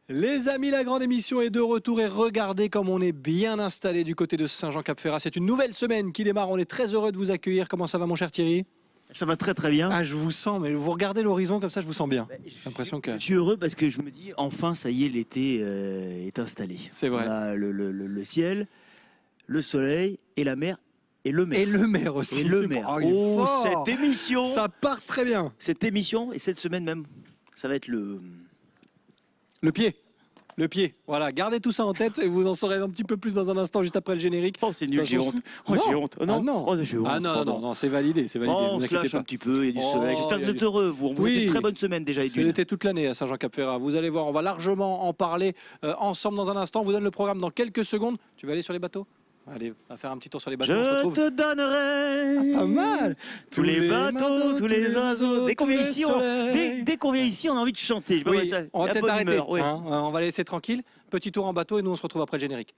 Les amis, la grande émission est de retour et regardez comme on est bien installé du côté de Saint-Jean-Cap-Ferrat. C'est une nouvelle semaine qui démarre, on est très heureux de vous accueillir. Comment ça va mon cher Thierry? Ça va très très bien. Ah, je vous sens, mais vous regardez l'horizon comme ça, je vous sens bien. J'ai l'impression que... Je suis heureux parce que je me dis, enfin, ça y est, l'été est installé. C'est vrai. On a le ciel, le soleil et la mer. Et le maire. Et le maire aussi. Et le maire. Oh, cette émission. Ça part très bien. Cette émission, et cette semaine même, ça va être le pied. Le pied. Voilà, gardez tout ça en tête et vous en saurez un petit peu plus dans un instant, juste après le générique. Oh, c'est nul, j'ai honte. Oh, j'ai honte. Oh, non. Ah non, oh, j'ai honte. Ah non, non, non, c'est validé, c'est validé. Oh, on se lâche un petit peu, il y a du soleil. J'espère que vous êtes heureux, vous. On vous souhaite une très bonne semaine déjà. C'est l'été toute l'année à Saint-Jean-Cap-Ferrat. Vous allez voir, on va largement en parler ensemble dans un instant. On vous donne le programme dans quelques secondes. Tu vas aller sur les bateaux? Allez, on va faire un petit tour sur les bateaux. Je te donnerai pas mal. Tous les bateaux, tous les oiseaux. Dès qu'on vient ici, on a envie de chanter. Oui, on va peut-être arrêter. Hein, on va laisser tranquille. Petit tour en bateau et nous on se retrouve après le générique.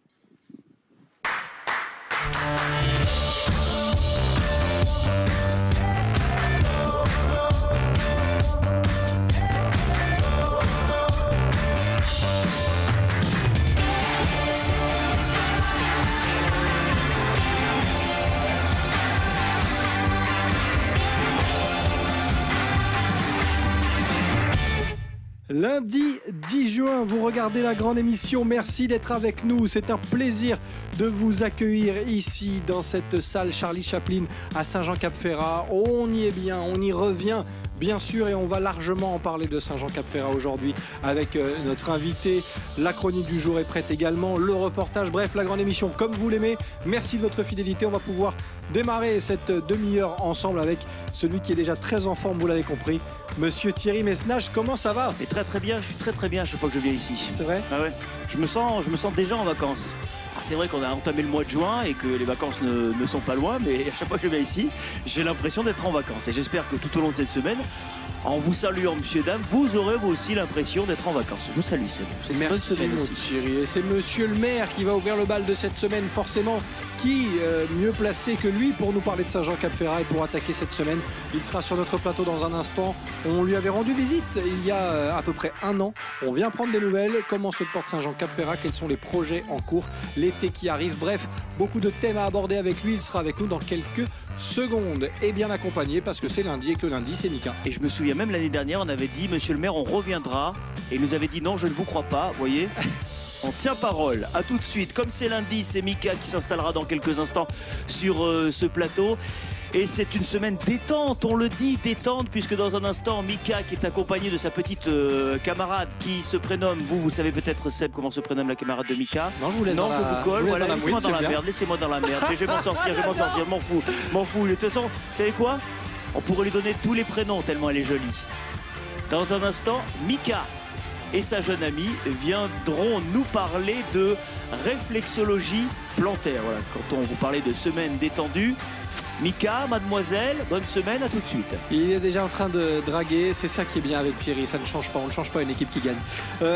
Lundi 10 juin, vous regardez la grande émission. Merci d'être avec nous. C'est un plaisir de vous accueillir ici dans cette salle Charlie Chaplin à Saint-Jean-Cap-Ferrat. On y est bien, on y revient bien sûr et on va largement en parler de Saint-Jean-Cap-Ferrat aujourd'hui avec notre invité. La chronique du jour est prête également, le reportage, bref, la grande émission comme vous l'aimez. Merci de votre fidélité. On va pouvoir démarrer cette demi-heure ensemble avec celui qui est déjà très en forme, vous l'avez compris, Monsieur Thierry Messnage. Comment ça va? Et très bien, je suis très bien à chaque fois que je viens ici. C'est vrai? Ah ouais. Je me sens déjà en vacances. Alors c'est vrai qu'on a entamé le mois de juin et que les vacances ne sont pas loin, mais à chaque fois que je viens ici, j'ai l'impression d'être en vacances. Et j'espère que tout au long de cette semaine, en vous saluant, monsieur, dame, vous aurez vous aussi l'impression d'être en vacances. Je vous salue, c'est une bonne semaine aussi. Thierry. Et c'est monsieur le maire qui va ouvrir le bal de cette semaine, forcément. Qui mieux placé que lui pour nous parler de Saint-Jean-Cap-Ferrat et pour attaquer cette semaine? Il sera sur notre plateau dans un instant. On lui avait rendu visite il y a à peu près un an. On vient prendre des nouvelles. Comment se porte Saint-Jean-Cap-Ferrat? Quels sont les projets en cours? L'été qui arrive. Bref, beaucoup de thèmes à aborder avec lui. Il sera avec nous dans quelques secondes et bien accompagné parce que c'est lundi et que le lundi c'est Mika. Et je me souviens même l'année dernière, on avait dit monsieur le maire, on reviendra, et il nous avait dit non, je ne vous crois pas, vous voyez. On tient parole. À tout de suite. Comme c'est lundi, c'est Mika qui s'installera dans quelques instants sur ce plateau. Et c'est une semaine détente, on le dit, détente, puisque dans un instant, Mika qui est accompagné de sa petite camarade qui se prénomme, vous savez peut-être Seb comment se prénomme la camarade de Mika. Non, je vous laisse. Non, je vous colle, voilà, laissez-moi dans la merde, laissez-moi dans la merde. Je vais m'en sortir, m'en fous. De toute façon, vous savez quoi? On pourrait lui donner tous les prénoms tellement elle est jolie. Dans un instant, Mika et sa jeune amie viendront nous parler de réflexologie plantaire. Voilà, quand on vous parlait de semaine détendue, Mika, mademoiselle, bonne semaine, à tout de suite. Il est déjà en train de draguer, c'est ça qui est bien avec Thierry, ça ne change pas, on ne change pas une équipe qui gagne.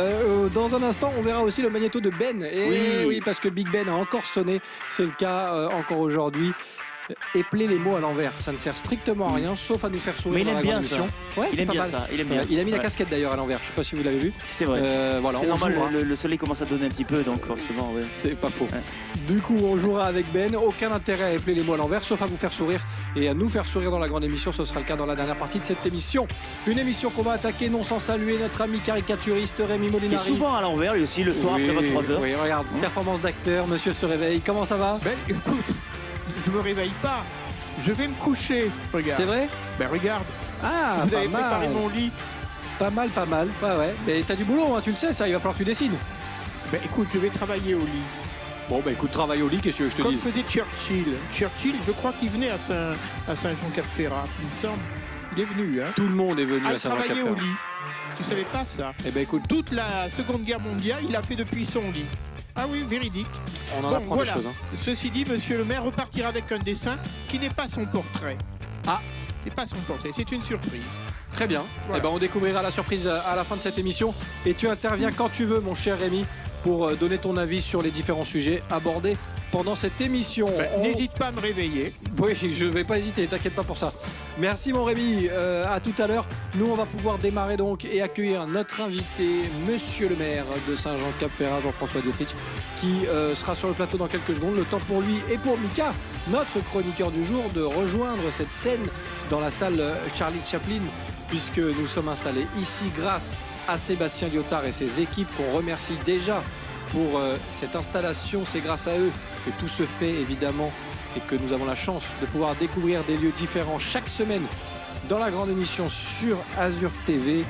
Dans un instant, on verra aussi le magnéto de Ben. Et oui, parce que Big Ben a encore sonné, c'est le cas encore aujourd'hui. Épeler les mots à l'envers, ça ne sert strictement à rien sauf à nous faire sourire. Mais il aime bien ça. Ouais, il aime bien ça. Il aime bien. Il a mis la casquette d'ailleurs à l'envers. Je ne sais pas si vous l'avez vu. C'est vrai. Voilà, c'est normal. Le soleil commence à donner un petit peu, donc forcément. Ouais. C'est pas faux. Ouais. Du coup, on jouera avec Ben. Aucun intérêt à épeler les mots à l'envers, sauf à vous faire sourire et à nous faire sourire dans la grande émission. Ce sera le cas dans la dernière partie de cette émission. Une émission qu'on va attaquer non sans saluer notre ami caricaturiste Rémi Molinari. Qui est souvent à l'envers, lui aussi, le soir après 23h. Oui, regarde, performance d'acteur. Monsieur se réveille. Comment ça va? Ben, écoute, je me réveille pas. Je vais me coucher, regarde. C'est vrai? Ben regarde. Ah, vous avez préparé mon lit. Pas mal. Ouais. Mais t'as du boulot, hein, tu le sais, ça, il va falloir que tu dessines. Ben écoute, je vais travailler au lit. Bon, bah écoute, travaille au lit, qu'est-ce que je te dis? Comme faisait Churchill. Churchill, je crois qu'il venait à Saint-Jean-Cap-Ferrat, il me semble. Il est venu, hein. Tout le monde est venu à Saint-Jean-Cap-Ferrat. Il travaillait au lit. Tu savais pas ça? Eh ben écoute. Toute la Seconde Guerre mondiale, il a fait depuis son lit. Ah oui, véridique. On en apprend des choses. Hein. Ceci dit, monsieur le maire repartira avec un dessin qui n'est pas son portrait. Ah, c'est pas son portrait, c'est une surprise. Très bien. Voilà. Eh ben on découvrira la surprise à la fin de cette émission. Et tu interviens quand tu veux, mon cher Rémi, pour donner ton avis sur les différents sujets abordés pendant cette émission. N'hésite pas à me réveiller. Oui, je ne vais pas hésiter, t'inquiète pas pour ça. Merci mon Rémi, à tout à l'heure. Nous, on va pouvoir démarrer donc et accueillir notre invité, monsieur le maire de Saint-Jean-Cap-Ferrat, Jean-François Dietrich, qui sera sur le plateau dans quelques secondes. Le temps pour lui et pour Mika, notre chroniqueur du jour, de rejoindre cette scène dans la salle Charlie Chaplin, puisque nous sommes installés ici grâce à Sébastien Lyotard et ses équipes qu'on remercie déjà pour cette installation. C'est grâce à eux que tout se fait évidemment et que nous avons la chance de pouvoir découvrir des lieux différents chaque semaine dans la grande émission sur Azur TV.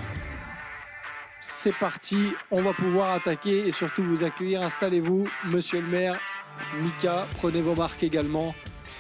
C'est parti, on va pouvoir attaquer et surtout vous accueillir. Installez-vous, monsieur le maire. Mika, prenez vos marques également.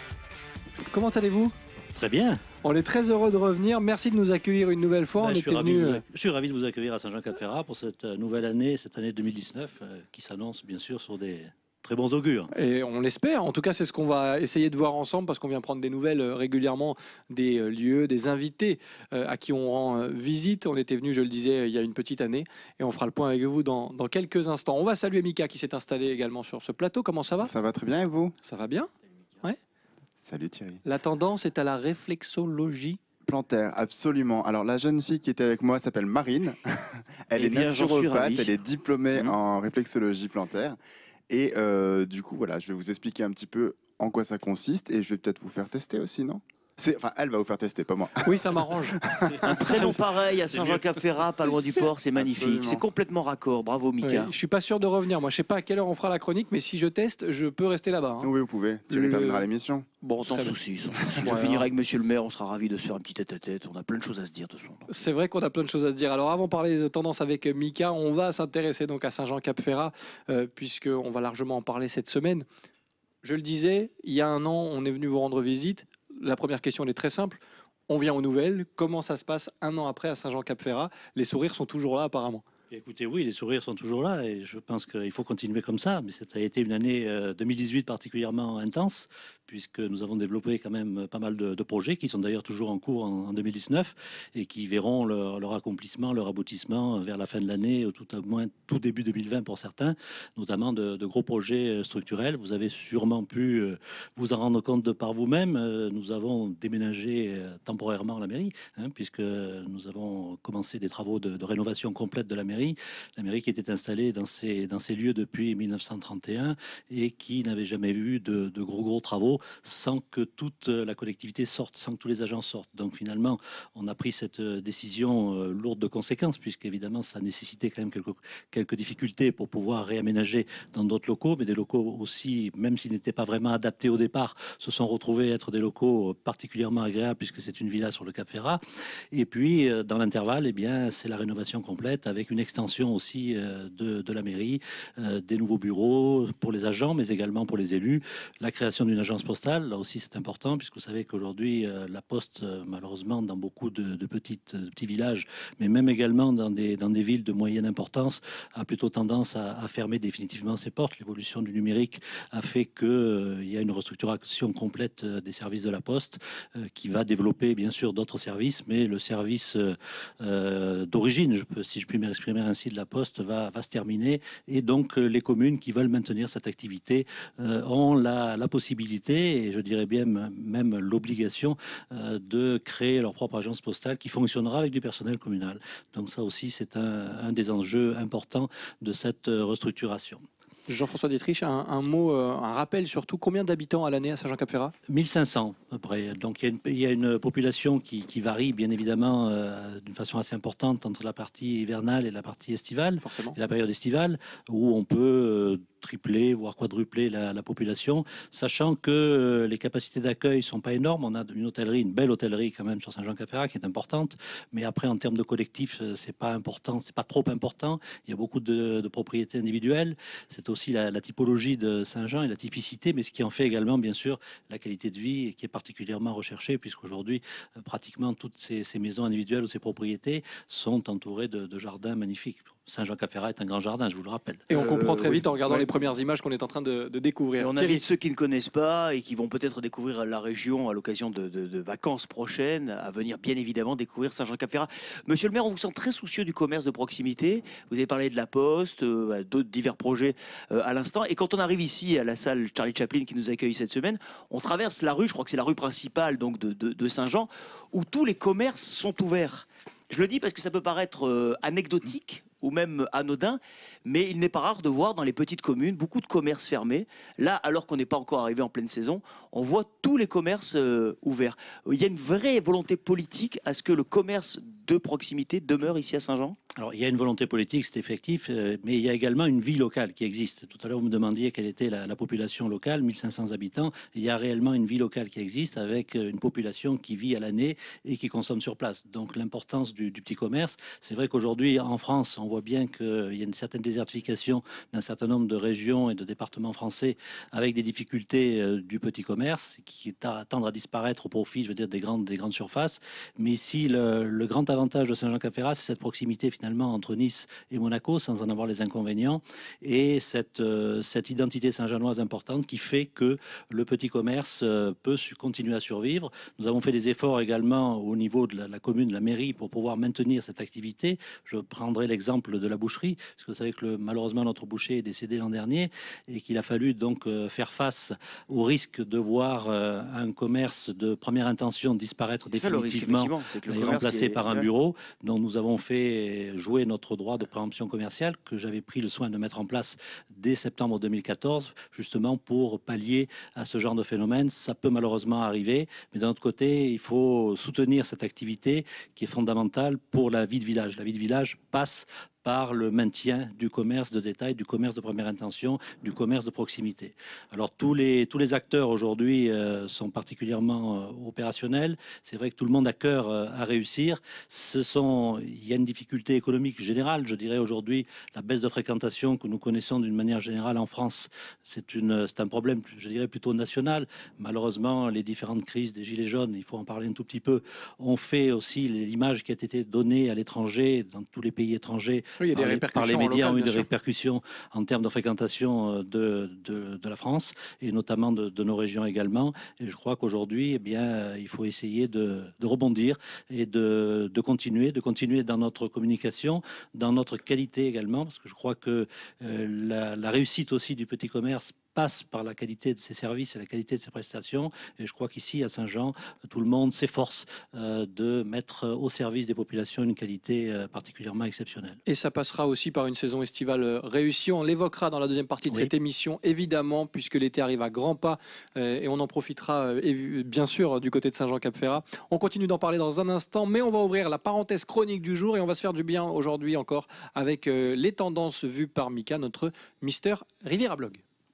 Comment allez-vous ? Très bien. On est très heureux de revenir. Merci de nous accueillir une nouvelle fois. Je suis ravi de vous accueillir à Saint-Jean-Cap-Ferrat pour cette nouvelle année, cette année 2019, qui s'annonce bien sûr sur des très bons augures. Et on l'espère. En tout cas, c'est ce qu'on va essayer de voir ensemble parce qu'on vient prendre des nouvelles régulièrement des lieux, des invités à qui on rend visite. On était venu, je le disais, il y a une petite année et on fera le point avec vous dans quelques instants. On va saluer Mika qui s'est installé également sur ce plateau. Comment ça va ? Ça va très bien et vous ? Ça va bien ? Ouais. Salut Thierry. La tendance est à la réflexologie plantaire, absolument. Alors la jeune fille qui était avec moi s'appelle Marine. Elle est naturopathe, elle est diplômée en réflexologie plantaire. Et du coup, voilà, je vais vous expliquer un petit peu en quoi ça consiste et je vais peut-être vous faire tester aussi, non ? Enfin, elle va vous faire tester, pas moi. Oui, ça m'arrange. Un prénom pareil à Saint-Jean-Cap-Ferrat, pas loin du port, c'est magnifique. Absolument. C'est complètement raccord. Bravo, Mika. Oui, je suis pas sûr de revenir. Moi, je sais pas à quelle heure on fera la chronique, mais si je teste, je peux rester là-bas. Hein. Oui, vous pouvez. Thierry terminera l'émission. Bon, sans souci, sans souci. Je finirai avec monsieur le maire. On sera ravis de se faire un petit tête-à-tête. On a plein de choses à se dire, de toute façon. C'est vrai qu'on a plein de choses à se dire. Alors, avant de parler de tendance avec Mika, on va s'intéresser donc à Saint-Jean-Cap-Ferrat, puisqu'on va largement en parler cette semaine. Je le disais, il y a un an, on est venu vous rendre visite. La première question, elle est très simple. On vient aux nouvelles. Comment ça se passe un an après à Saint-Jean-Cap-Ferrat ? Les sourires sont toujours là, apparemment. Écoutez, oui, les sourires sont toujours là et je pense qu'il faut continuer comme ça. Mais ça a été une année 2018 particulièrement intense puisque nous avons développé quand même pas mal de projets qui sont d'ailleurs toujours en cours en 2019 et qui verront leur accomplissement, leur aboutissement vers la fin de l'année ou tout au moins tout début 2020 pour certains, notamment de gros projets structurels. Vous avez sûrement pu vous en rendre compte de par vous-même. Nous avons déménagé temporairement la mairie puisque nous avons commencé des travaux de rénovation complète de la mairie qui était installée dans ces lieux depuis 1931 et qui n'avait jamais vu de gros travaux sans que toute la collectivité sorte, sans que tous les agents sortent. Donc finalement, on a pris cette décision lourde de conséquences, puisqu'évidemment, ça nécessitait quand même quelques difficultés pour pouvoir réaménager dans d'autres locaux, mais des locaux aussi, même s'ils n'étaient pas vraiment adaptés au départ, se sont retrouvés être des locaux particulièrement agréables, puisque c'est une villa sur le Cap Ferrat. Et puis, dans l'intervalle, eh bien, c'est la rénovation complète, avec une extension aussi de la mairie, des nouveaux bureaux pour les agents, mais également pour les élus, la création d'une agence postale. Là aussi, c'est important, puisque vous savez qu'aujourd'hui, la Poste, malheureusement, dans beaucoup de petits villages, mais même également dans des villes de moyenne importance, a plutôt tendance à fermer définitivement ses portes. L'évolution du numérique a fait qu'il y a une restructuration complète des services de la Poste qui va développer, bien sûr, d'autres services, mais le service d'origine, si je puis m'exprimer ainsi, de la Poste va se terminer. Et donc, les communes qui veulent maintenir cette activité ont la possibilité, et je dirais bien même l'obligation de créer leur propre agence postale qui fonctionnera avec du personnel communal. Donc ça aussi, c'est un des enjeux importants de cette restructuration. Jean-François Dietrich, un mot, un rappel surtout. Combien d'habitants à l'année à Saint-Jean-Cap-Ferrat ? 1500 à peu près. Donc il y a une population qui varie bien évidemment d'une façon assez importante entre la partie hivernale et la partie estivale, forcément, et la période estivale, où on peut tripler, voire quadrupler la population, sachant que les capacités d'accueil sont pas énormes. On a une belle hôtellerie quand même sur Saint-Jean-Cap-Ferrat qui est importante, mais après en termes de collectif, c'est pas important, c'est pas trop important. Il y a beaucoup de propriétés individuelles. C'est aussi la typologie de Saint-Jean et la typicité, mais ce qui en fait également bien sûr la qualité de vie qui est particulièrement recherchée, puisqu'aujourd'hui pratiquement toutes ces maisons individuelles ou ces propriétés sont entourées de jardins magnifiques. Saint-Jean-Cap-Ferrat est un grand jardin, je vous le rappelle. Et on comprend très vite en regardant les premières images qu'on est en train de découvrir. Et on invite ceux qui ne connaissent pas et qui vont peut-être découvrir la région à l'occasion de vacances prochaines à venir bien évidemment découvrir Saint-Jean-Cap-Ferrat. Monsieur le maire, on vous sent très soucieux du commerce de proximité. Vous avez parlé de la Poste, d'autres divers projets à l'instant. Et quand on arrive ici à la salle Charlie Chaplin qui nous accueille cette semaine, on traverse la rue, je crois que c'est la rue principale donc de Saint-Jean, où tous les commerces sont ouverts. Je le dis parce que ça peut paraître anecdotique ou même anodin, mais il n'est pas rare de voir dans les petites communes beaucoup de commerces fermés. Là, alors qu'on n'est pas encore arrivé en pleine saison, on voit tous les commerces ouverts. Il y a une vraie volonté politique à ce que le commerce de proximité demeure ici à Saint-Jean ? Alors, il y a une volonté politique, c'est effectif, mais il y a également une vie locale qui existe. Tout à l'heure, vous me demandiez quelle était la population locale, 1500 habitants. Il y a réellement une vie locale qui existe avec une population qui vit à l'année et qui consomme sur place. Donc, l'importance du petit commerce, c'est vrai qu'aujourd'hui, en France, on voit bien qu'il y a une certaine désertification d'un certain nombre de régions et de départements français avec des difficultés du petit commerce qui tendent à disparaître au profit, je veux dire, des grandes surfaces. Mais ici, le grand avantage de Saint-Jean-Cap-Ferrat, c'est cette proximité finalement entre Nice et Monaco, sans en avoir les inconvénients, et cette identité saint-jeannoise importante qui fait que le petit commerce peut continuer à survivre. Nous avons fait des efforts également au niveau de la commune, de la mairie, pour pouvoir maintenir cette activité. Je prendrai l'exemple de la boucherie, parce que vous savez que malheureusement notre boucher est décédé l'an dernier, et qu'il a fallu donc faire face au risque de voir un commerce de première intention disparaître définitivement et remplacé par un bureau, dont nous avons fait jouer notre droit de préemption commerciale que j'avais pris le soin de mettre en place dès septembre 2014, justement pour pallier à ce genre de phénomène. Ça peut malheureusement arriver, mais d'un autre côté, il faut soutenir cette activité qui est fondamentale pour la vie de village. La vie de village passe par le maintien du commerce de détail, du commerce de première intention, du commerce de proximité. Alors tous les acteurs aujourd'hui sont particulièrement opérationnels. C'est vrai que tout le monde a cœur à réussir. Il y a une difficulté économique générale, je dirais aujourd'hui, la baisse de fréquentation que nous connaissons d'une manière générale en France, c'est un problème, je dirais, plutôt national. Malheureusement, les différentes crises des Gilets jaunes, il faut en parler un tout petit peu, ont fait aussi l'image qui a été donnée à l'étranger, dans tous les pays étrangers, oui, par les médias, ont eu des répercussions en termes de fréquentation de la France et notamment de nos régions également. Et je crois qu'aujourd'hui, eh bien, il faut essayer de rebondir et de continuer dans notre communication, dans notre qualité également, parce que je crois que la réussite aussi du petit commerce passe par la qualité de ses services et la qualité de ses prestations. Et je crois qu'ici, à Saint-Jean, tout le monde s'efforce de mettre au service des populations une qualité particulièrement exceptionnelle. Et ça passera aussi par une saison estivale réussie. On l'évoquera dans la deuxième partie de cette émission, évidemment, puisque l'été arrive à grands pas et on en profitera bien sûr du côté de Saint-Jean-Cap-Ferrat. On continue d'en parler dans un instant, mais on va ouvrir la parenthèse chronique du jour et on va se faire du bien aujourd'hui encore avec les tendances vues par Mika, notre Mister Riviera Blog.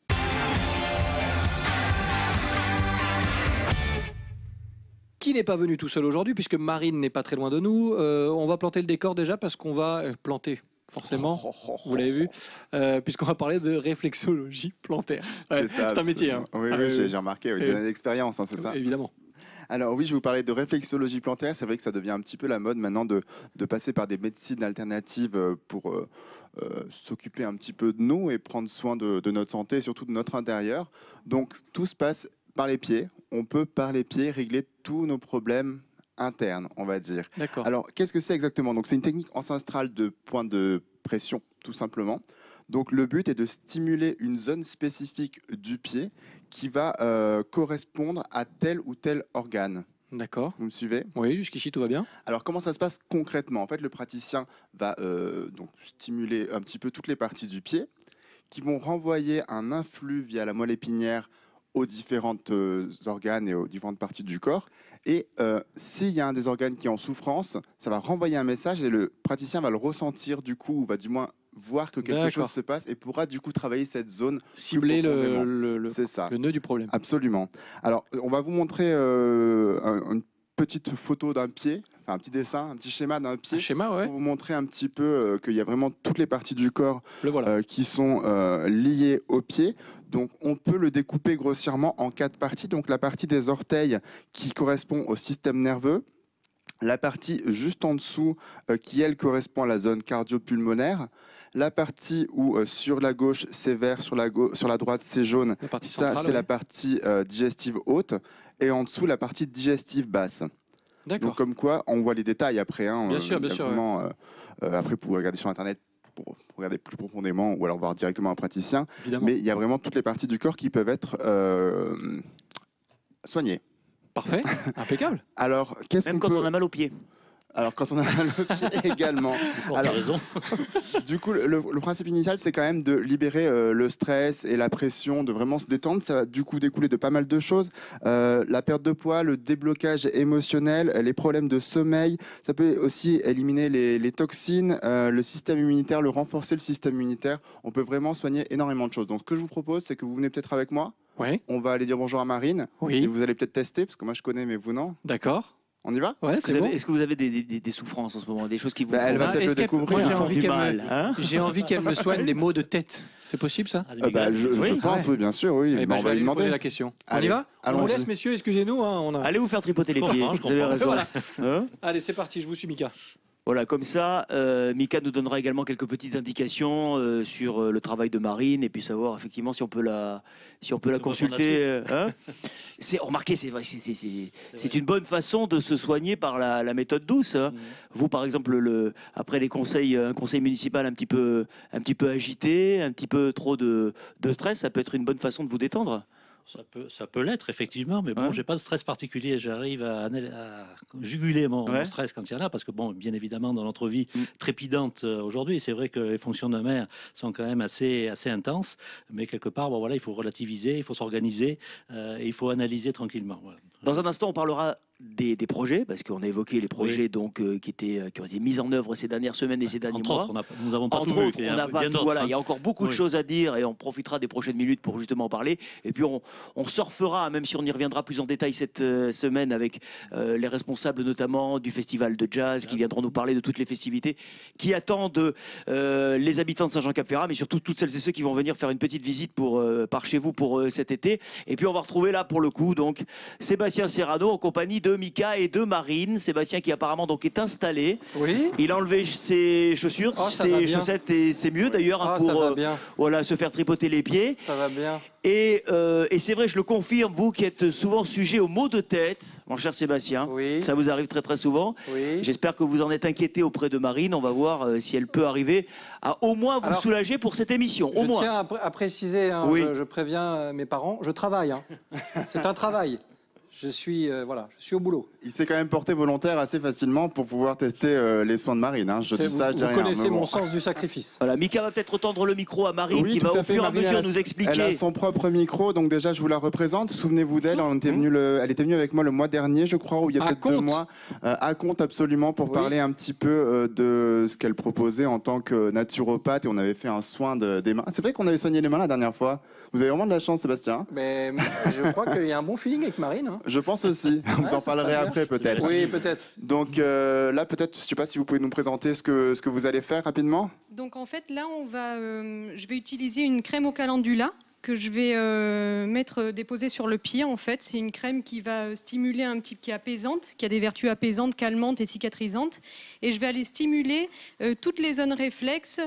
Qui n'est pas venu tout seul aujourd'hui, puisque Marine n'est pas très loin de nous. On va planter le décor déjà parce qu'on va planter, forcément, vous l'avez vu, puisqu'on va parler de réflexologie plantaire. Ouais, c'est un métier. Hein. Oui, j'ai remarqué, des années d'expérience, c'est ça. Évidemment. Alors oui, je vais vous parler de réflexologie plantaire. C'est vrai que ça devient un petit peu la mode maintenant de passer par des médecines alternatives pour s'occuper un petit peu de nous et prendre soin de notre santé et surtout de notre intérieur. Donc tout se passe par les pieds. On peut par les pieds régler tous nos problèmes internes, on va dire. D'accord. Alors qu'est-ce que c'est exactement ? Donc c'est une technique ancestrale de point de pression, tout simplement. Donc le but est de stimuler une zone spécifique du pied qui va correspondre à tel ou tel organe. D'accord. Vous me suivez ? Oui, jusqu'ici tout va bien. Alors comment ça se passe concrètement ? En fait, le praticien va donc stimuler un petit peu toutes les parties du pied qui vont renvoyer un influx via la moelle épinière aux différents organes et aux différentes parties du corps. Et s'il y a un des organes qui est en souffrance, ça va renvoyer un message et le praticien va le ressentir du coup, ou va du moins voir que quelque chose se passe et pourra du coup travailler cette zone. Cibler le nœud du problème. Absolument. Alors, on va vous montrer une petite photo d'un pied, enfin, un petit dessin, un petit schéma d'un pied, pour vous montrer un petit peu qu'il y a vraiment toutes les parties du corps qui sont liées au pied. Donc on peut le découper grossièrement en 4 parties. Donc la partie des orteils qui correspond au système nerveux, la partie juste en dessous qui, elle, correspond à la zone cardio-pulmonaire. La partie où sur la gauche c'est vert, sur la droite c'est jaune, ça c'est la partie digestive haute, et en dessous la partie digestive basse. D'accord. Donc comme quoi, on voit les détails après. Hein, bien sûr. Vraiment, après, vous pouvez regarder sur Internet pour regarder plus profondément, ou alors voir directement un praticien. Évidemment. Mais il y a vraiment toutes les parties du corps qui peuvent être soignées. Parfait, impeccable. Alors, même quand on a mal aux pieds. Alors, quand on a mal aux pieds également. Alors, raison. Du coup, le principe initial, c'est quand même de libérer le stress et la pression, de vraiment se détendre. Ça va du coup découler de pas mal de choses. La perte de poids, le déblocage émotionnel, les problèmes de sommeil. Ça peut aussi éliminer les toxines, le système immunitaire, renforcer le système immunitaire. On peut vraiment soigner énormément de choses. Donc, ce que je vous propose, c'est que vous venez peut-être avec moi. Oui. On va aller dire bonjour à Marine. Oui. Et vous allez peut-être tester, parce que moi, je connais, mais vous non. D'accord. On y va? Ouais, Est-ce que vous avez des souffrances en ce moment, des choses qui vous font Elle va peut-être le découvrir. J'ai envie qu'elle me soigne des maux de tête. C'est possible ça? Je pense, oui, bien sûr, oui. On va lui demander la question. Allez, on y va? On vous laisse, messieurs, excusez-nous. Allez vous faire tripoter les pieds. Je comprends. Voilà. Allez, c'est parti, je vous suis, Mika. Voilà, comme ça, Mika nous donnera également quelques petites indications sur le travail de Marine, et puis savoir effectivement si on peut la consulter. Remarquez, c'est vrai, c'est une bonne façon de se soigner par la méthode douce. Hein. Vous, par exemple, après un conseil municipal un petit peu agité, un petit peu trop de stress, ça peut être une bonne façon de vous détendre. Ça peut l'être, effectivement, mais bon, j'ai pas de stress particulier. J'arrive à juguler mon stress quand il y en a, parce que, bon, bien évidemment, dans notre vie trépidante aujourd'hui, c'est vrai que les fonctions de mer sont quand même assez intenses, mais quelque part, bon, voilà, il faut relativiser, il faut s'organiser, et il faut analyser tranquillement. Voilà. Dans un instant, on parlera des projets, parce qu'on a évoqué les projets donc, qui ont été mis en œuvre ces dernières semaines et ces derniers mois. Nous n'avons pas tout vu. Il y a encore beaucoup de choses à dire, et on profitera des prochaines minutes pour justement en parler. Et puis on surfera, même si on y reviendra plus en détail cette semaine, avec les responsables notamment du festival de jazz, qui viendront nous parler de toutes les festivités qui attendent les habitants de Saint-Jean-Cap-Ferrat, mais surtout toutes celles et ceux qui vont venir faire une petite visite par chez vous pour cet été. Et puis on va retrouver là pour le coup donc Sébastien Serrano en compagnie de Mika et de Marine. Sébastien qui apparemment donc est installé. Oui. Il a enlevé ses chaussures, ses chaussettes, et c'est mieux d'ailleurs pour se faire tripoter les pieds. Ça va bien. Et c'est vrai, je le confirme, vous qui êtes souvent sujet aux maux de tête, mon cher Sébastien, ça vous arrive très très souvent. Oui. J'espère que vous en êtes inquiété auprès de Marine. On va voir si elle peut arriver à au moins vous soulager pour cette émission. Je tiens à préciser, je préviens mes parents, je travaille. Hein. C'est un travail. Je suis au boulot. Il s'est quand même porté volontaire assez facilement pour pouvoir tester les soins de Marine. Hein. Vous connaissez mon sens du sacrifice. Voilà, Mika va peut-être tendre le micro à Marine qui va au fur et à mesure nous expliquer. Elle a son propre micro, donc déjà je vous la représente. Souvenez-vous d'elle, elle était venue avec moi le mois dernier, je crois, ou il y a peut-être 2 mois, à Contes absolument, pour parler un petit peu de ce qu'elle proposait en tant que naturopathe, et on avait fait un soin des mains. C'est vrai qu'on avait soigné les mains la dernière fois. Vous avez vraiment de la chance, Sébastien. Mais je crois qu'il y a un bon feeling avec Marine. Hein. Je pense aussi. Vous en parlerez après peut-être. Oui, peut-être. Donc là, peut-être, je ne sais pas si vous pouvez nous présenter ce que vous allez faire rapidement. Donc en fait, là, je vais utiliser une crème au calendula que je vais déposer sur le pied. En fait, c'est une crème qui va stimuler qui est apaisante, qui a des vertus apaisantes, calmantes et cicatrisantes. Et je vais aller stimuler toutes les zones réflexes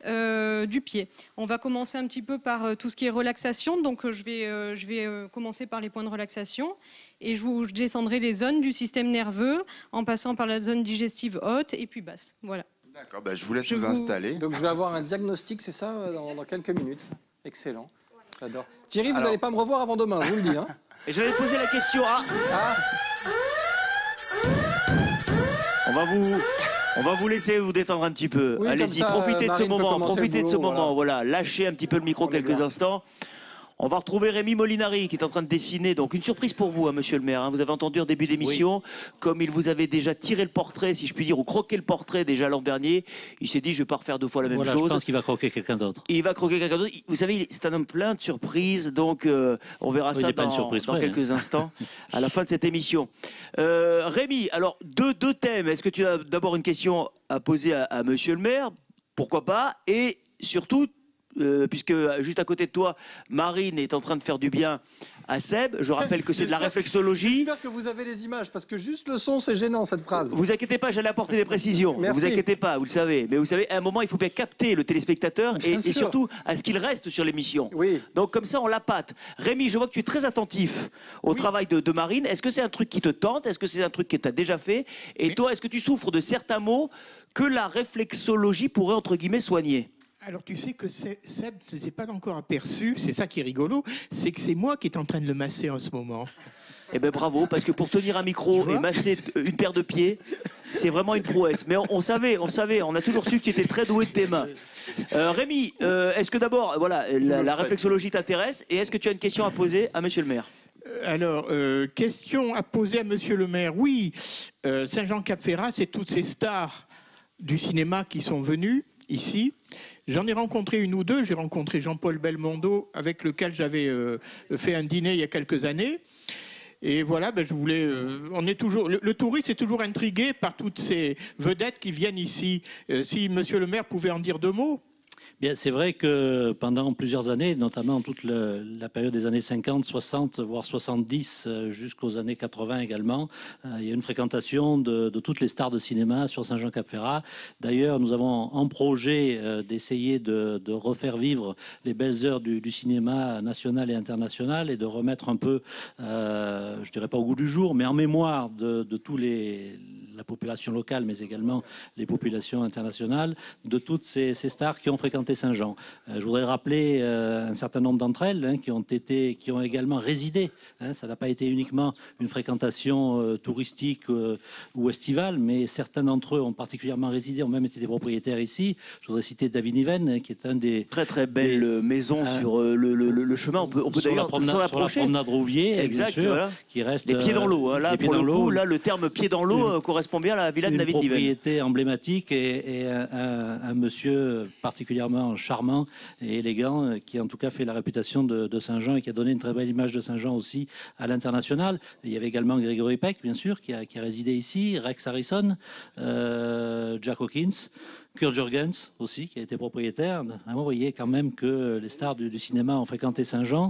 du pied. On va commencer un petit peu par tout ce qui est relaxation. Donc je vais commencer par les points de relaxation. Et je descendrai les zones du système nerveux en passant par la zone digestive haute et puis basse. Voilà. D'accord, je vous laisse vous installer. Donc je vais avoir un diagnostic, c'est ça, dans quelques minutes. Excellent. J'adore. Thierry, vous n'allez pas me revoir avant demain, je vous le dis. Hein. Et j'allais poser la question. On va vous laisser vous détendre un petit peu. Oui, allez-y, profitez de ce moment. Voilà, lâchez un petit peu le micro quelques instants. On va retrouver Rémi Molinari qui est en train de dessiner. Donc une surprise pour vous, monsieur le maire. Hein. Vous avez entendu en début d'émission, comme il vous avait déjà tiré le portrait, si je puis dire, ou croqué le portrait déjà l'an dernier. Il s'est dit, je ne vais pas refaire 2 fois la même chose. Je pense qu'il va croquer quelqu'un d'autre. Il va croquer quelqu'un d'autre. Vous savez, c'est un homme plein de surprises. Donc on verra ça dans quelques instants, à la fin de cette émission. Rémi, alors deux thèmes. Est-ce que tu as d'abord une question à poser à monsieur le maire? Pourquoi pas? Et surtout, puisque juste à côté de toi, Marine est en train de faire du bien à Seb. Je rappelle que c'est de la réflexologie. J'espère que vous avez les images, parce que juste le son, c'est gênant, cette phrase. Vous inquiétez pas, j'allais apporter des précisions. Merci. Vous inquiétez pas, vous le savez. Mais vous savez, à un moment, il faut bien capter le téléspectateur et surtout à ce qu'il reste sur l'émission. Oui. Donc comme ça, on l'appâte. Rémi, je vois que tu es très attentif au travail de Marine. Est-ce que c'est un truc qui te tente? Est-ce que c'est un truc que tu as déjà fait? Et toi, est-ce que tu souffres de certains mots que la réflexologie pourrait, entre guillemets, soigner? Alors tu sais que Seb ne s'est pas encore aperçu, c'est ça qui est rigolo, c'est que c'est moi qui est en train de le masser en ce moment. Eh bien bravo, parce que pour tenir un micro et masser une paire de pieds, c'est vraiment une prouesse. Mais on savait, on a toujours su que tu étais très doué de tes mains. Rémi, est-ce que d'abord, voilà, la réflexologie t'intéresse et est-ce que tu as une question à poser à monsieur le maire? Alors, question à poser à monsieur le maire. Oui, Saint-Jean-Cap-Ferrat, c'est toutes ces stars du cinéma qui sont venues ici. J'en ai rencontré une ou deux. J'ai rencontré Jean-Paul Belmondo, avec lequel j'avais fait un dîner il y a quelques années. Et voilà, ben je voulais. On est toujours. Le touriste est toujours intrigué par toutes ces vedettes qui viennent ici. Si monsieur le maire pouvait en dire deux mots. Bien, c'est vrai que pendant plusieurs années, notamment toute la période des années 50, 60, voire 70, jusqu'aux années 80 également, il y a une fréquentation de toutes les stars de cinéma sur Saint-Jean-Cap-Ferrat. D'ailleurs, nous avons en projet d'essayer de refaire vivre les belles heures du cinéma national et international et de remettre un peu, je dirais pas au goût du jour, mais en mémoire de tous la population locale, mais également les populations internationales, de toutes ces stars qui ont fréquenté Saint-Jean. Je voudrais rappeler un certain nombre d'entre elles qui ont également résidé. Ça n'a pas été uniquement une fréquentation touristique ou estivale, mais certains d'entre eux ont particulièrement résidé, ont même été des propriétaires ici. Je voudrais citer David Niven, qui est un des... Très belle maison sur le chemin. On peut d'ailleurs s'en approcher. Sur la promenade Rouvier, exact, bien sûr, voilà. qui reste... Les pieds dans l'eau. Là, pour le coup, là, le terme pied dans l'eau correspond bien à la villa de David Niven. Une propriété emblématique et un monsieur particulièrement charmant et élégant qui en tout cas fait la réputation de Saint-Jean et qui a donné une très belle image de Saint-Jean aussi à l'international. Il y avait également Grégory Peck, bien sûr, qui a résidé ici, Rex Harrison, Jack Hawkins, Kurt Jurgens aussi, qui a été propriétaire. Vous voyez quand même que les stars du cinéma ont fréquenté Saint-Jean.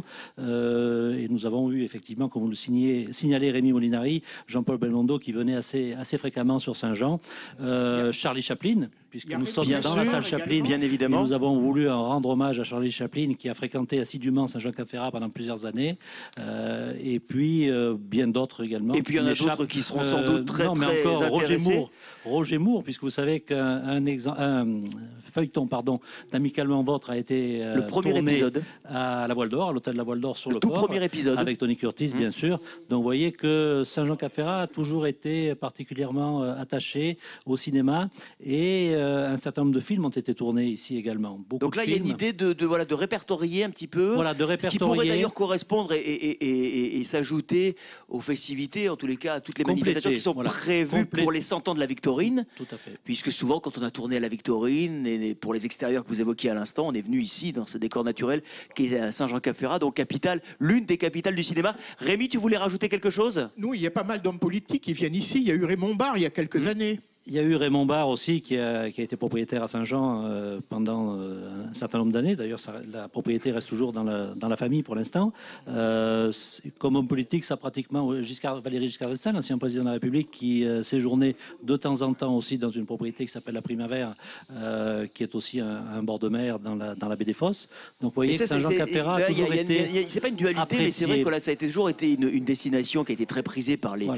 Et nous avons eu effectivement, comme vous le signalez, Rémi Molinari, Jean-Paul Belmondo qui venait assez fréquemment sur Saint-Jean. Charlie Chaplin, puisque nous sommes dans la salle Chaplin. Bien évidemment. Et nous avons voulu rendre hommage à Charlie Chaplin qui a fréquenté assidûment Saint-Jean-Cap-Ferrat pendant plusieurs années. Et puis bien d'autres également. Et puis il y en a d'autres qui seront sans doute très intéressés. Roger Moore, puisque vous savez qu'un feuilleton d'Amicalement Vôtre a été le premier épisode à la Voile d'Or, à l'hôtel de la Voile d'Or sur le tout port, premier épisode avec Tony Curtis bien sûr. Donc vous voyez que Saint-Jean-Cap-Ferrat a toujours été particulièrement attaché au cinéma et un certain nombre de films ont été tournés ici également. Donc là il y a une idée de répertorier un petit peu ce qui pourrait d'ailleurs correspondre et s'ajouter aux festivités, en tous les cas à toutes les manifestations qui sont prévues pour les 100 ans de la Victorine. Tout à fait. Puisque souvent quand on a tourné à la Victorine et pour les extérieurs que vous évoquiez à l'instant, on est venu ici dans ce décor naturel qui est à Saint-Jean-Cap-Ferrat, donc capitale, l'une des capitales du cinéma. Rémi, tu voulais rajouter quelque chose? Nous, il y a pas mal d'hommes politiques qui viennent ici. Il y a eu Raymond Barre il y a quelques années. Il y a eu Raymond Barre aussi qui a été propriétaire à Saint-Jean pendant un certain nombre d'années. D'ailleurs, la propriété reste toujours dans la famille pour l'instant. Comme homme politique, ça pratiquement Valéry Giscard d'Estaing, l'ancien président de la République, qui séjournait de temps en temps aussi dans une propriété qui s'appelle la Primavera, qui est aussi un bord de mer dans la baie des Fosses. Donc vous voyez que Saint-Jean-Cap-Ferrat a toujours été c'est pas une dualité, apprécié. mais c'est vrai que là, ça a toujours été une destination qui a été très prisée par les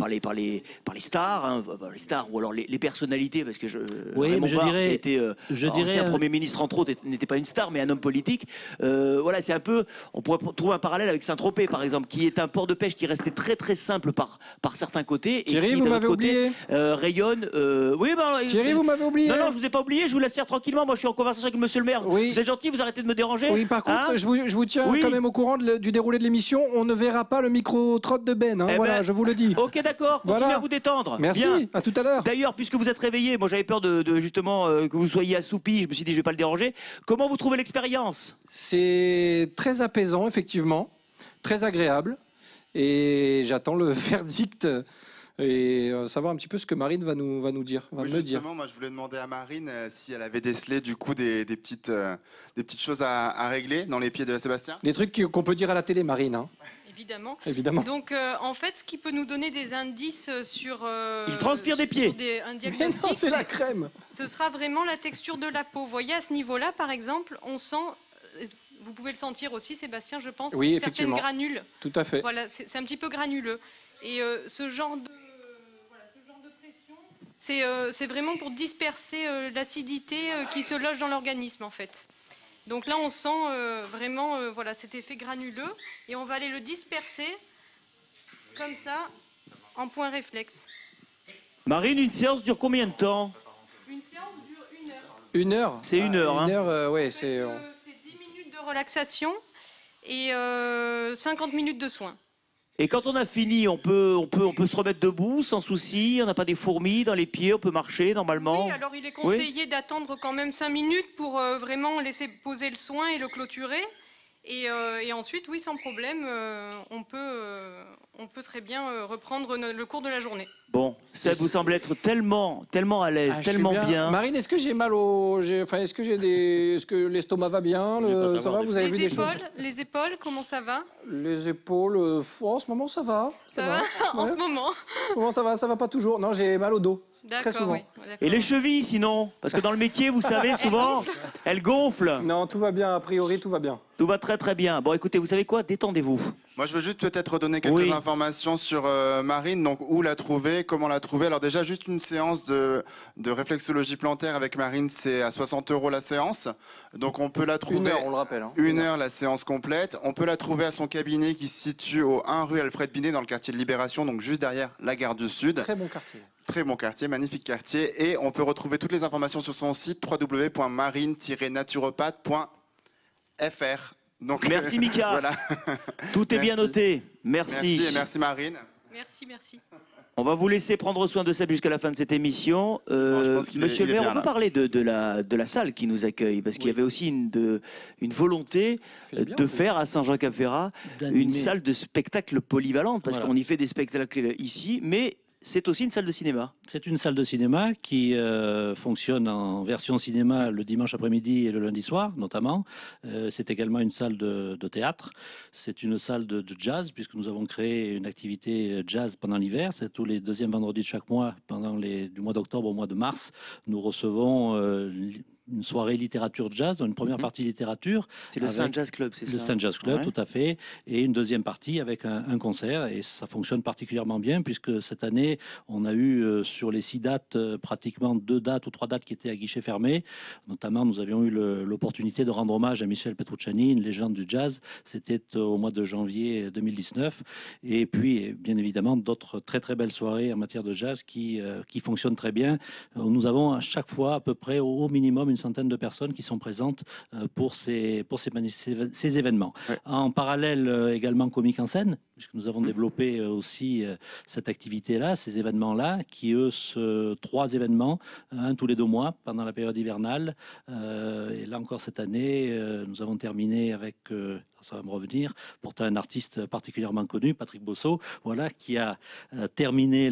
stars, les stars ou alors les personnalités, parce que Raymond Barre, qui a été ancien Premier ministre entre autres, n'était pas une star, mais un homme politique. Voilà, c'est un peu, on pourrait trouver un parallèle avec Saint-Tropez, par exemple, qui est un port de pêche qui restait très très simple par certains côtés, Thierry, et qui vous d'un m'avez autre côté oublié. rayonne. Thierry, vous m'avez oublié. Non, je vous ai pas oublié. Je vous laisse faire tranquillement. Moi, je suis en conversation avec Monsieur le Maire. Oui. Vous êtes gentil, vous arrêtez de me déranger. Oui, par contre, je vous tiens quand même au courant du déroulé de l'émission. On ne verra pas le micro-trotte de Ben. Voilà, je vous le dis. Ok, d'accord. Continuez à vous détendre. Merci. Bien. À tout à l'heure. D'ailleurs, puisque vous êtes réveillé, moi j'avais peur de justement que vous soyez assoupi. Je me suis dit, je vais pas le déranger. Comment vous trouvez l'expérience? C'est très apaisant, effectivement, très agréable, et j'attends le verdict et savoir un petit peu ce que Marine va nous dire. Justement, moi je voulais demander à Marine si elle avait décelé du coup des petites choses à régler dans les pieds de Sébastien. Des trucs qu'on peut dire à la télé, Marine. Hein. Évidemment. Donc, en fait, ce qui peut nous donner des indices sur... il transpire des pieds. Un diagnostic, mais non, c'est la crème. Ce sera vraiment la texture de la peau. Vous voyez, à ce niveau-là, par exemple, on sent... Vous pouvez le sentir aussi, Sébastien, je pense. Oui, certaines granules. Tout à fait. Voilà, c'est un petit peu granuleux. Et ce genre de pression, c'est vraiment pour disperser l'acidité qui se loge dans l'organisme, en fait. Donc là, on sent vraiment cet effet granuleux et on va aller le disperser comme ça en point réflexe. Marine, une séance dure combien de temps? Une séance dure 1 heure. 1 heure? C'est 1 heure. 1 heure, ouais, c'est 10 minutes de relaxation et 50 minutes de soins. Et quand on a fini, on peut se remettre debout sans souci. On n'a pas des fourmis dans les pieds, on peut marcher normalement. Oui, alors il est conseillé d'attendre quand même 5 minutes pour vraiment laisser poser le soin et le clôturer. Et ensuite, oui, sans problème, on peut très bien reprendre le cours de la journée. Bon, ça vous semble être tellement à l'aise, tellement bien. Marine, est-ce que j'ai mal est-ce que l'estomac va bien? Ça va? Vous avez vu des choses? Les épaules, comment ça va? Les épaules, en ce moment ça va. Ça va. En ce moment. Ça va pas toujours. Non, j'ai mal au dos. Très souvent. Oui. Et les chevilles sinon? Parce que dans le métier, vous savez, souvent, elles gonflent. Non, tout va bien, a priori, tout va bien. Tout va très très bien. Bon, écoutez, vous savez quoi? Détendez-vous. Moi, je veux juste peut-être redonner quelques informations sur Marine. Donc, où la trouver, comment la trouver. Alors déjà, juste une séance de réflexologie plantaire avec Marine, c'est à 60 € la séance. Donc, on peut la trouver... 1 heure, on le rappelle. Hein. 1 heure, la séance complète. On peut la trouver à son cabinet qui se situe au 1 rue Alfred Binet, dans le quartier de Libération, donc juste derrière la gare du Sud. Très bon quartier. Très bon quartier, magnifique quartier. Et on peut retrouver toutes les informations sur son site www.marine-naturopathe.fr. Donc, merci Mika. Voilà. Tout est bien noté. Merci. Merci Marine. Merci. On va vous laisser prendre soin de Seb jusqu'à la fin de cette émission. Monsieur le maire, on peut parler de la salle qui nous accueille, parce qu'il y avait aussi une volonté de faire à Saint-Jean-Cap-Ferrat une salle de spectacle polyvalente, parce qu'on y fait des spectacles ici, mais c'est aussi une salle de cinéma. C'est une salle de cinéma qui fonctionne en version cinéma le dimanche après-midi et le lundi soir, notamment. C'est également une salle de théâtre. C'est une salle de jazz, puisque nous avons créé une activité jazz pendant l'hiver. C'est tous les deuxièmes vendredis de chaque mois, du mois d'octobre au mois de mars. Nous recevons... une soirée littérature jazz, dans une première partie littérature. C'est le Saint Jazz Club, c'est ça? Le Saint Jazz Club, tout à fait. Et une deuxième partie avec un concert. Et ça fonctionne particulièrement bien, puisque cette année, on a eu sur les 6 dates, pratiquement 2 dates ou 3 dates qui étaient à guichet fermé. Notamment, nous avions eu l'opportunité de rendre hommage à Michel Petrucciani, une légende du jazz. C'était au mois de janvier 2019. Et puis, bien évidemment, d'autres très très belles soirées en matière de jazz qui fonctionnent très bien. Nous avons à chaque fois à peu près au minimum une centaine de personnes qui sont présentes pour ces événements. Ouais. En parallèle, également Comique en scène, puisque nous avons développé aussi cette activité-là, ces événements-là, qui eux, 3 événements, un tous les 2 mois pendant la période hivernale. Et là encore cette année, nous avons terminé avec... ça va me revenir, pourtant un artiste particulièrement connu, Patrick Bosso, voilà, qui a terminé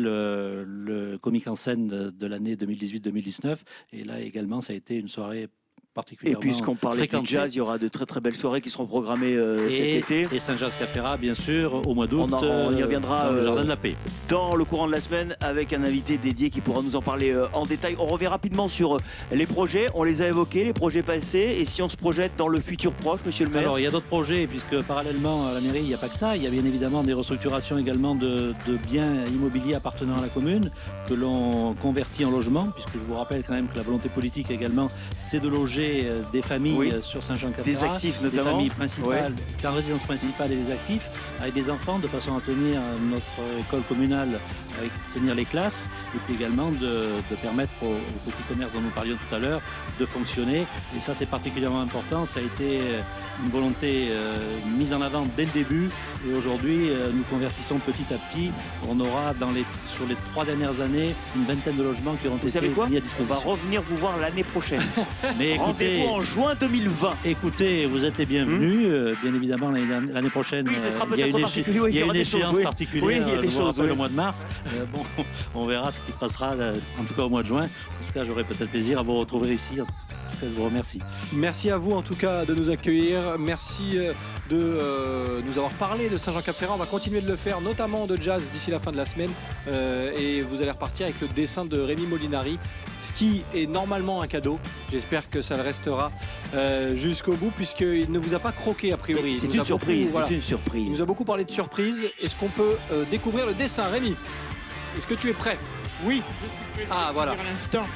le Comique en scène de l'année 2018-2019. Et là également, ça a été une soirée particulièrement. Et puisqu'on parlait de jazz, il y aura de très très belles soirées qui seront programmées cet été. Et Saint-Jean-Cap-Ferrat, bien sûr, au mois d'août. On y reviendra dans le Jardin de la Paix. Dans le courant de la semaine, avec un invité dédié qui pourra nous en parler en détail. On revient rapidement sur les projets. On les a évoqués, les projets passés. Et si on se projette dans le futur proche, monsieur le maire? Alors, il y a d'autres projets, puisque parallèlement à la mairie, il n'y a pas que ça. Il y a bien évidemment des restructurations également de biens immobiliers appartenant à la commune, que l'on convertit en logement, puisque je vous rappelle quand même que la volonté politique également, c'est de loger des familles sur Saint-Jean-Cap-Ferrat, des actifs notamment, des familles principales, la résidence principale et les actifs, avec des enfants, de façon à tenir notre école communale, avec tenir les classes, et puis également de permettre aux petits commerces dont nous parlions tout à l'heure de fonctionner. Et ça, c'est particulièrement important. Ça a été une volonté mise en avant dès le début. Et aujourd'hui, nous convertissons petit à petit. On aura sur les 3 dernières années une vingtaine de logements qui auront été mis à disposition. On va revenir vous voir l'année prochaine. Mais écoutez, rendez-vous en juin 2020. Écoutez, vous êtes les bienvenus. Bien évidemment, l'année prochaine, oui, ce sera il y a une, il y a une échéance particulière. Oui, il y a des choses, le mois de mars. Bon, on verra ce qui se passera, en tout cas au mois de juin. En tout cas, j'aurai peut-être plaisir à vous retrouver ici. En tout cas, je vous remercie. Merci à vous en tout cas de nous accueillir. Merci de nous avoir parlé de Saint-Jean-Cap-Ferrat. On va continuer de le faire, notamment de jazz d'ici la fin de la semaine. Et vous allez repartir avec le dessin de Rémi Molinari, ce qui est normalement un cadeau. J'espère que ça le restera jusqu'au bout, puisqu'il ne vous a pas croqué a priori. C'est une surprise. Voilà. C'est une surprise. Il nous a beaucoup parlé de surprise. Est-ce qu'on peut découvrir le dessin, Rémi? Est-ce que tu es prêt? Oui, je suis prêt. Ah, voilà. À l'instant.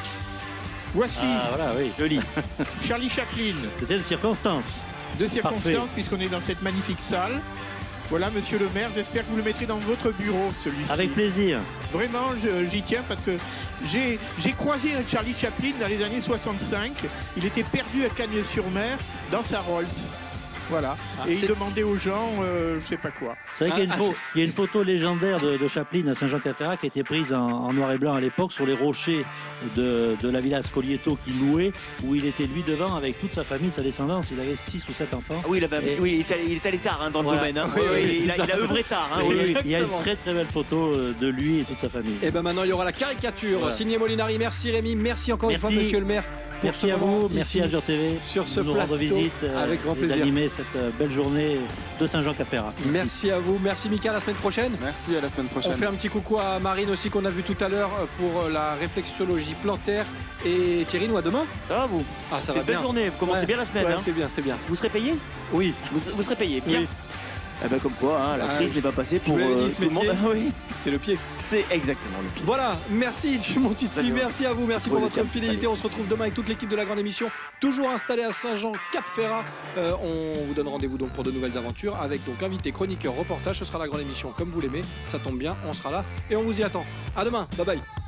Voici. Ah, voilà, oui. Joli. Charlie Chaplin. C'était de circonstance. De circonstance, Parfait. puisqu'on est dans cette magnifique salle. Voilà, monsieur le maire, j'espère que vous le mettrez dans votre bureau, celui-ci. Avec plaisir. Vraiment, j'y tiens parce que j'ai croisé Charlie Chaplin dans les années 65. Il était perdu à Cagnes-sur-Mer dans sa Rolls. Voilà. Et il demandait aux gens, je sais pas quoi. C'est vrai qu'il y a une photo légendaire de Chaplin à Saint-Jean-Cap-Ferrat qui a été prise en noir et blanc à l'époque sur les rochers de la villa Scoglietto qu'il louait, où il était lui devant avec toute sa famille, sa descendance. Il avait 6 ou 7 enfants. Ah oui, il est allé tard dans le domaine. Hein. Oui, il a œuvré tard. Hein, il y a une très très belle photo de lui et toute sa famille. Et ben maintenant il y aura la caricature signée Molinari. Merci Rémi, merci encore une fois monsieur le maire. Merci à vous, merci à Azur TV sur ce de nous rendre visite avec grand plaisir d'animer cette belle journée de Saint-Jean-Cap-Ferrat. Merci à vous, merci Mika, à la semaine prochaine. Merci, à la semaine prochaine. On fait un petit coucou à Marine aussi qu'on a vu tout à l'heure pour la réflexologie plantaire. Et Thierry, nous à demain. Ça va vous? Ça va bien. Belle journée, vous commencez bien la semaine. Ouais, hein. C'était bien. Vous serez payé? Oui. Vous serez payé, bien. Oui. Eh ben comme quoi, hein, la crise n'est pas passée pour tout le monde. Oui, c'est le pied. C'est exactement le pied. Voilà, merci mon Titi, merci à vous, merci pour votre fidélité. On se retrouve demain avec toute l'équipe de la grande émission, toujours installée à Saint-Jean-Cap-Ferrat. On vous donne rendez-vous donc pour de nouvelles aventures avec donc invité, chroniqueur, reportage. Ce sera la grande émission comme vous l'aimez, ça tombe bien, on sera là et on vous y attend. À demain, bye bye.